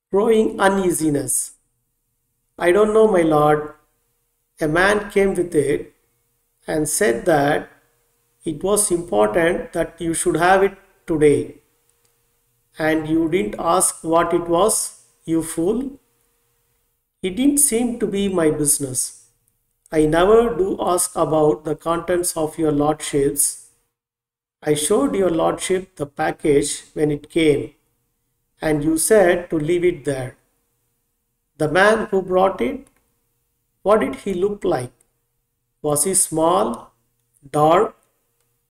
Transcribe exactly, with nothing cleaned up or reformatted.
growing uneasiness. I don't know, my lord. A man came with it and said that it was important that you should have it today. And you didn't ask what it was, you fool. It didn't seem to be my business. I never do ask about the contents of your lordships. I showed your lordship the package when it came, and you said to leave it there. The man who brought it, what did he look like? Was he small, dark,